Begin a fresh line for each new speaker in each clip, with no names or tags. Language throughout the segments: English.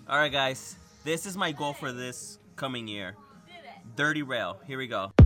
Alright guys, this is my goal for this coming year. Dirty rail. Here we go.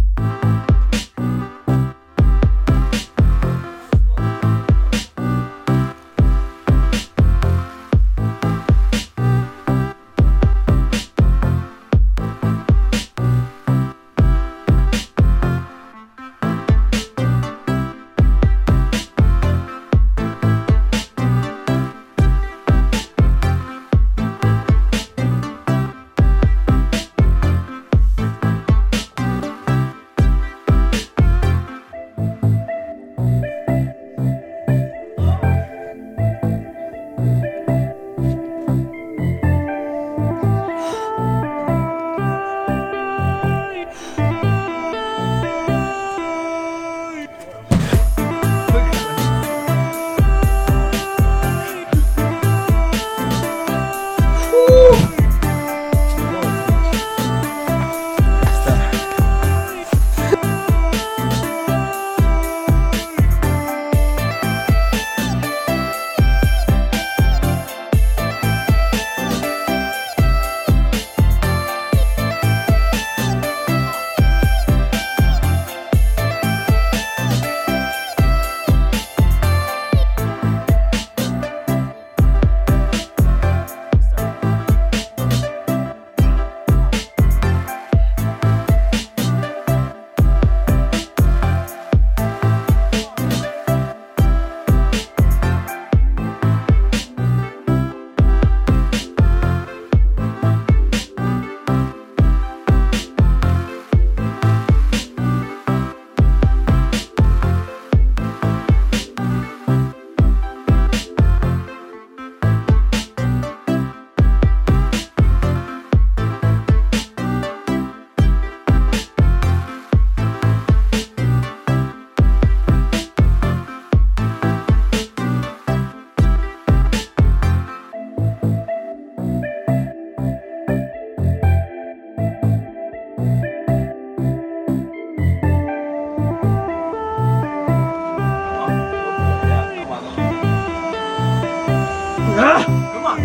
Come on.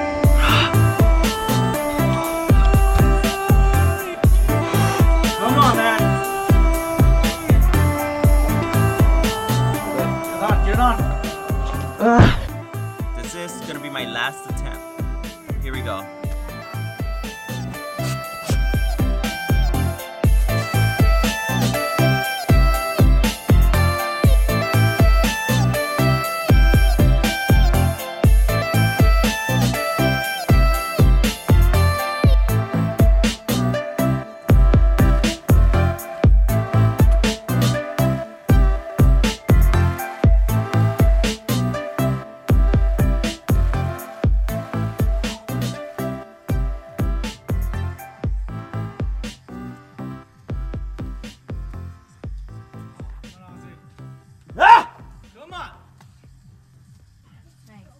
Come on, man. Get on.
This is gonna be my last attempt. Here we go.
Ah! Come on.
Thanks.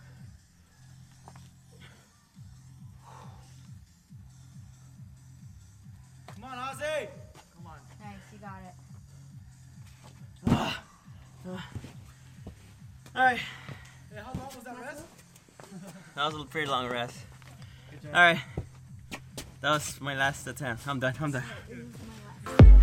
Come on, Ozzy. Come on.
Thanks, you got it.
Alright.
Hey, how long was that rest?
That was a pretty long rest. Alright. That was my last attempt. I'm done.
It was my last.